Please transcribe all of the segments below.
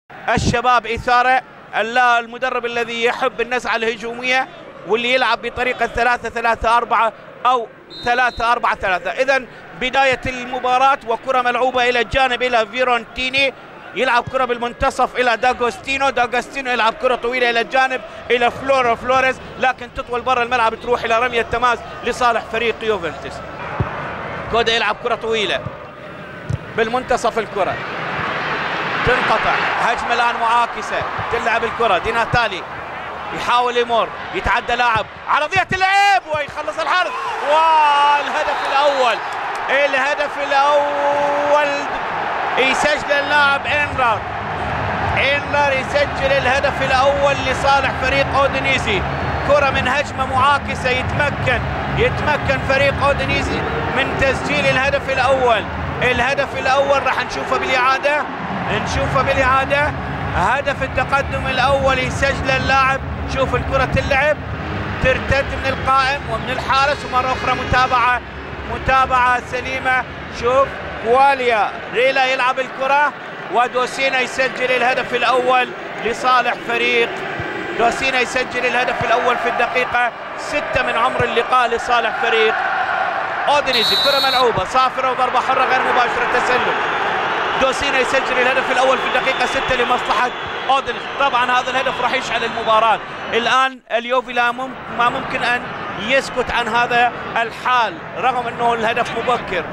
الشباب إثارة، المدرب الذي يحب النزعة الهجومية واللي يلعب بطريقة 3-3-4 أو 3-4-3. إذن بداية المباراة وكرة ملعوبة إلى الجانب إلى فيرونتيني، يلعب كرة بالمنتصف إلى داغوستينو يلعب كرة طويلة إلى الجانب إلى فلوريز، لكن تطول برا الملعب تروح إلى رمية تماس لصالح فريق يوفنتوس. كودا يلعب كرة طويلة بالمنتصف، الكرة تنقطع، هجمة الآن معاكسة، تلعب الكرة دي ناتالي، يحاول يمر، يتعدى لاعب، عرضية اللعب ويخلص الحرب، والهدف الأول يسجل اللاعب إنرار يسجل الهدف الأول لصالح فريق أودينيزي. كرة من هجمة معاكسة، يتمكن فريق أودينيزي من تسجيل الهدف الأول راح نشوفه بالإعادة. هدف التقدم الأول يسجل اللاعب، شوف الكرة تلعب ترتد من القائم ومن الحارس، ومرة أخرى متابعة سليمة. شوف كواليا ريلا يلعب الكرة ودوسينا يسجل الهدف الأول لصالح فريق دوسينا، يسجل الهدف الأول في الدقيقة 6 من عمر اللقاء لصالح فريق أودينيزي. كرة ملعوبة صافرة وضربة حرة غير مباشرة، تسلل. دوسينا يسجل الهدف الأول في الدقيقة 6 لمصلحة أودينيزي. طبعا هذا الهدف راح يشعل المباراة. الآن اليوفي ما ممكن أن يسكت عن هذا الحال رغم أنه الهدف مبكر.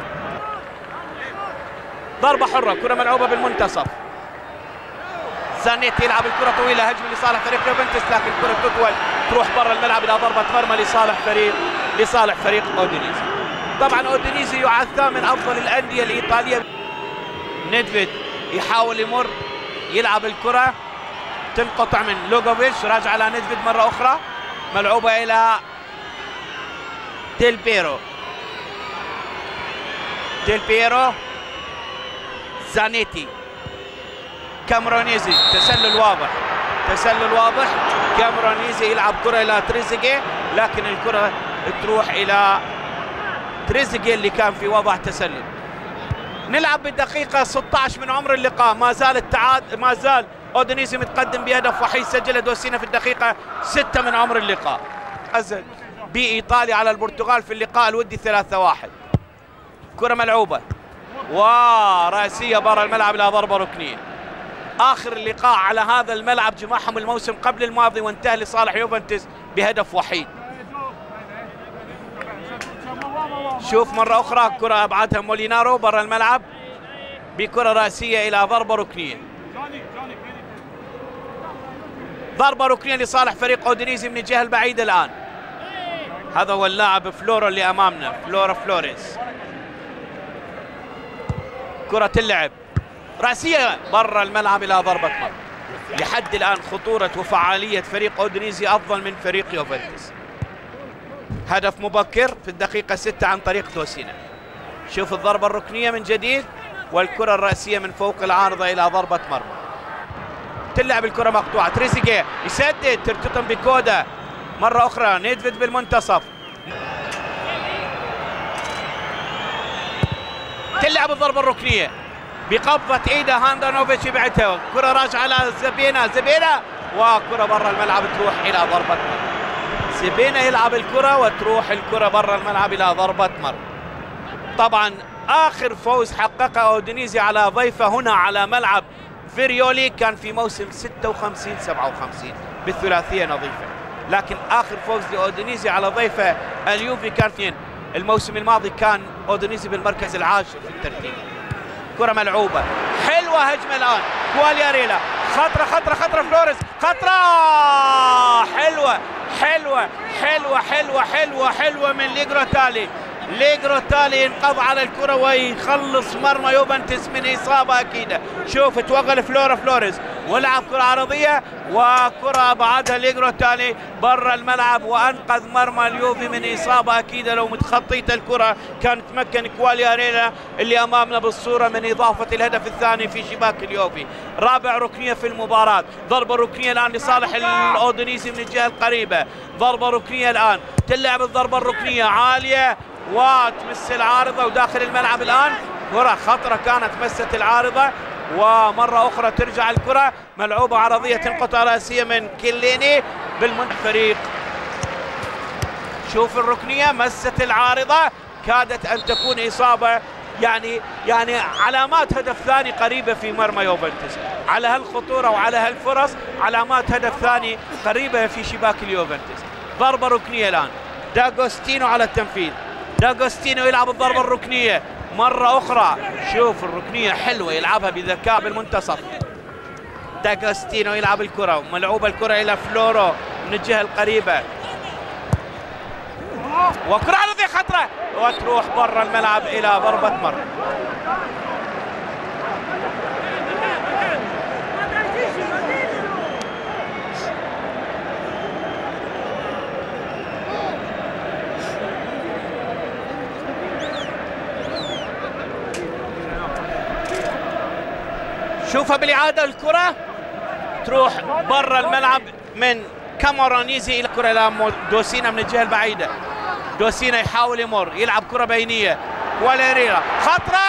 ضربة حرة، كرة ملعوبة بالمنتصف، زانيتي يلعب الكرة طويلة، هجمة لصالح فريق يوفنتوس، لكن الكرة تطول تروح برا الملعب إلى ضربة مرمى لصالح فريق أودينيزي. طبعا أودينيزي يعد من أفضل الأندية الإيطالية. نيدفيد يحاول يمر، يلعب الكرة تنقطع من لوغوفيتش، راجع على نيدفيد مرة أخرى، ملعوبة إلى ديل بيرو، زانيتي، كامرونيزي، تسلل واضح، كامرونيزي يلعب كرة إلى تريزيجيه، لكن الكرة تروح إلى تريزيجيه اللي كان في وضع تسلل. نلعب بالدقيقة 16 من عمر اللقاء، ما زال أودينيزي متقدم بهدف وحيد سجله دوسينا في الدقيقة 6 من عمر اللقاء. أزل بإيطاليا على البرتغال في اللقاء الودي 3-1. كرة ملعوبة ورأسية برا الملعب إلى ضربة ركنية. آخر اللقاء على هذا الملعب جمعهم الموسم قبل الماضي وانتهى لصالح يوفنتوس بهدف وحيد. شوف مرة أخرى كرة أبعدها مولينارو برا الملعب بكرة رأسية إلى ضربة ركنية. ضربة ركنية لصالح فريق أودينيزي من الجهة البعيدة. الآن هذا هو اللاعب فلورو اللي أمامنا، فلوريز. كرة اللعب رأسية برا الملعب إلى ضربة مرمى. لحد الآن خطورة وفعالية فريق أودينيزي أفضل من فريق يوفنتوس. هدف مبكر في الدقيقة 6 عن طريق دوسينا. شوف الضربة الركنية من جديد والكرة الرأسية من فوق العارضة إلى ضربة مرمى. تلعب الكرة مقطوعة، تريزيجيه يسدد، ترتطم بكودا مرة أخرى، نيدفيد بالمنتصف، تلعب الضربة الركنية بقبضة ايده هاندانوفيتش يبعدها، كرة راجعة على زبينا وكرة برا الملعب تروح إلى ضربة مرمى. زبينا يلعب الكرة وتروح الكرة برا الملعب إلى ضربة مرمى. طبعا آخر فوز حققه أودينيزي على ضيفه هنا على ملعب فيريولي كان في موسم 56-57 بالثلاثية نظيفة، لكن آخر فوز لأودينيزي على ضيفه اليوفي كان فين؟ الموسم الماضي كان أودينيزي بالمركز العاشر في الترتيب. كرة ملعوبة حلوة، هجمة الآن كوالياريلا، خطرة فلوريز، حلوة من ليغروتالي انقضى على الكرة ويخلص مرمى يوفنتوس من إصابة أكيدة. شوف توغل فلوريز ولعب كرة عرضية وكرة بعدها ليغروتالي برا الملعب وأنقذ مرمى اليوفي من إصابة أكيدة. لو متخطيت الكرة كان تمكن كوالياريلا اللي أمامنا بالصورة من إضافة الهدف الثاني في شباك اليوفي. رابع ركنية في المباراة، ضربة ركنية الآن لصالح الأودينيزي من الجهة القريبة، ضربة ركنية الآن، تلعب الضربة الركنية عالية وتمس العارضة وداخل الملعب. الآن كرة خطرة كانت مست العارضة ومرة أخرى ترجع الكرة ملعوبة عرضية تنقطع رأسية من كيليني بالفريق. شوف الركنية مست العارضة، كادت أن تكون إصابة، يعني علامات هدف ثاني قريبة في مرمى يوفنتوس، على هالخطورة وعلى هالفرص علامات هدف ثاني قريبة في شباك اليوفنتوس. ضربة ركنية الآن، داغوستينو على التنفيذ، داغوستينو يلعب الضربة الركنية مرة أخرى. شوف الركنية حلوة يلعبها بذكاء بالمنتصف. داغوستينو يلعب الكرة وملعوبة الكرة إلى فلورو من الجهة القريبة، وكرة عرضية خطرة وتروح برا الملعب إلى ضربة مرمى. شوفها بالإعادة، الكرة تروح برا الملعب من كامورانيزي إلى كرة إلى دوسينا من الجهة البعيدة. دوسينا يحاول يمر، يلعب كرة بينية، واليريلا خطرة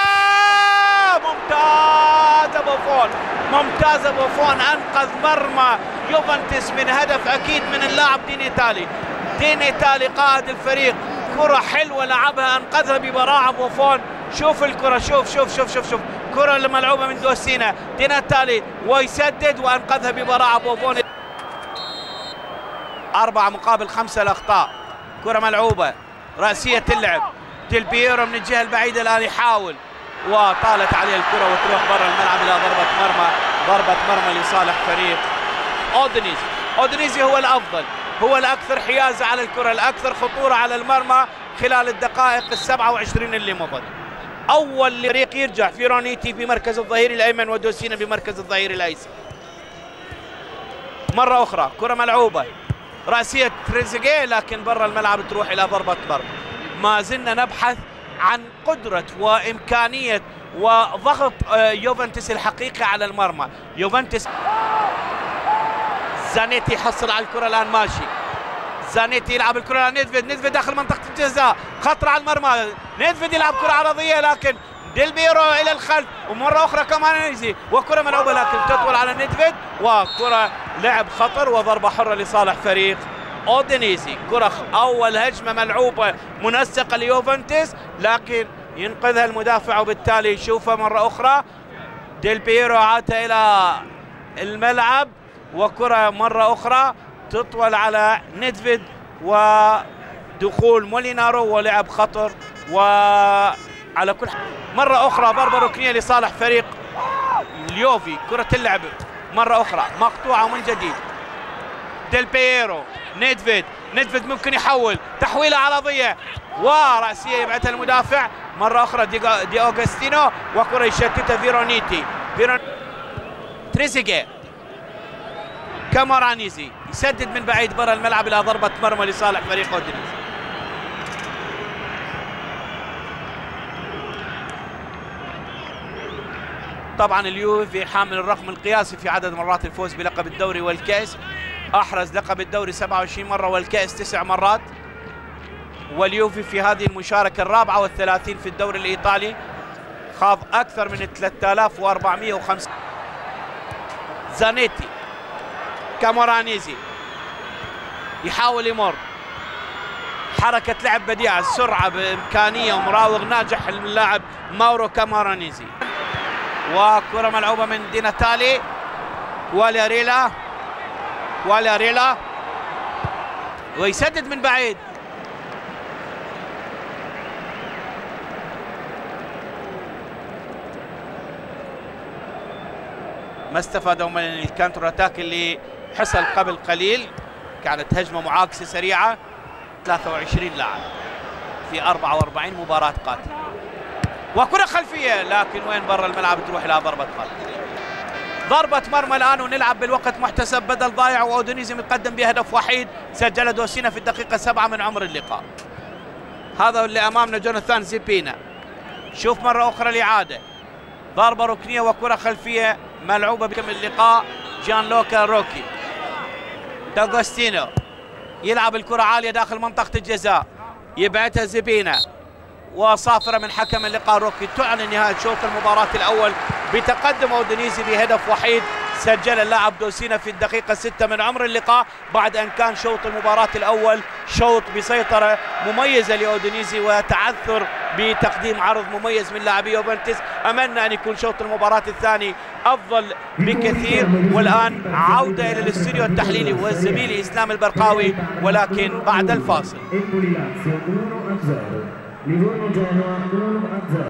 ممتازة بوفون، ممتازة بوفون، أنقذ مرمى يوفنتوس من هدف أكيد من اللاعب دينيتالي. دينيتالي قائد الفريق، كرة حلوة لعبها أنقذها ببراعة بوفون. شوف الكرة، شوف شوف شوف شوف شوف كرة الملعوبة من دوسينا، دينيتالي ويسدد وأنقذها ببراعة بوفون. 4 مقابل 5 الأخطاء. كرة ملعوبة رأسية اللعب، ديل بييرو من الجهة البعيدة الآن يحاول وطالت عليه الكرة وتروح برا الملعب إلى ضربة مرمى. ضربة مرمى لصالح فريق أودينيزي. أودينيزي هو الأفضل، هو الأكثر حيازة على الكرة، الأكثر خطورة على المرمى خلال الدقائق 27 اللي مضت. أول فريق يرجع فيرونيتي في مركز الظهير الأيمن ودوسينا في مركز الظهير الأيسر. مرة أخرى كرة ملعوبة رأسية تريزيجيه لكن برا الملعب تروح إلى ضربة مرمى. ما زلنا نبحث عن قدرة وإمكانية وضغط يوفنتوس الحقيقي على المرمى. يوفنتوس زانيتي يحصل على الكرة الآن، ماشي زانيتي يلعب الكرة الآن، نيدفيد داخل منطقة الجزاء، خطر على المرمى، نيدفيد يلعب كرة عرضية لكن ديل بييرو إلى الخلف، ومرة أخرى كامورانيزي وكرة ملعوبة لكن تطول على نيدفيد، وكرة لعب خطر وضربة حرة لصالح فريق أودينيزي. كرة أول هجمة ملعوبة منسقة ليوفنتوس لكن ينقذها المدافع وبالتالي يشوفها مرة أخرى. ديل بييرو عادها إلى الملعب وكرة مرة أخرى تطول على نيدفيد ودخول مولينارو ولعب خطر. وعلى كل حال مرة أخرى ضربة ركنية لصالح فريق اليوفي. كرة اللعب مرة أخرى مقطوعة من جديد. ديل بييرو، نيدفيد ممكن يحول، تحويلة عرضية ورأسية يبعثها المدافع. مرة أخرى دي أوغستينو وكرة يشتتها فيرونيتي. تريزيجيه، كامورانيزي يسدد من بعيد برا الملعب إلى ضربة مرمى لصالح فريق أودينيزي. طبعا اليوفي حامل الرقم القياسي في عدد مرات الفوز بلقب الدوري والكأس، أحرز لقب الدوري 27 مرة والكأس 9 مرات، واليوفي في هذه المشاركة الرابعة والثلاثين في الدوري الإيطالي، خاض أكثر من 3405. زانيتي، كامورانيزي يحاول يمر، حركة لعب بديعة، سرعة بإمكانية ومراوغ ناجح اللاعب ماورو كامورانيزي. وكرة ملعوبة من دينيتالي، واليريلا ويسدد من بعيد. ما استفادوا من الكانتر اتاك اللي حصل قبل قليل، كانت هجمة معاكسة سريعة. 23 لاعب في 44 مباراة قاتلة، وكرة خلفية لكن وين برا الملعب تروح إلى ضربة مرمى. ضربة مرمى الآن ونلعب بالوقت محتسب بدل ضايع، وأودينيزي متقدم بهدف وحيد سجل دوسينا في الدقيقة 7 من عمر اللقاء. هذا اللي أمامنا جوناثان زيبينا. شوف مرة أخرى الإعادة، ضربة ركنية وكرة خلفية ملعوبة بكم اللقاء. جانلوكا روكي، داغوستينو يلعب الكرة عالية داخل منطقة الجزاء، يبعتها زيبينا وصافرة من حكم اللقاء روكي. تعلن نهاية شوط المباراة الأول بتقدم أودينيزي بهدف وحيد سجل اللاعب دوسينا في الدقيقة 6 من عمر اللقاء، بعد أن كان شوط المباراة الأول شوط بسيطرة مميزة لأودينيزي وتعثر بتقديم عرض مميز من لاعبي يوفنتوس. أملنا أن يكون شوط المباراة الثاني أفضل بكثير. والآن عودة إلى الاستوديو التحليلي والزميلي إسلام البرقاوي، ولكن بعد الفاصل.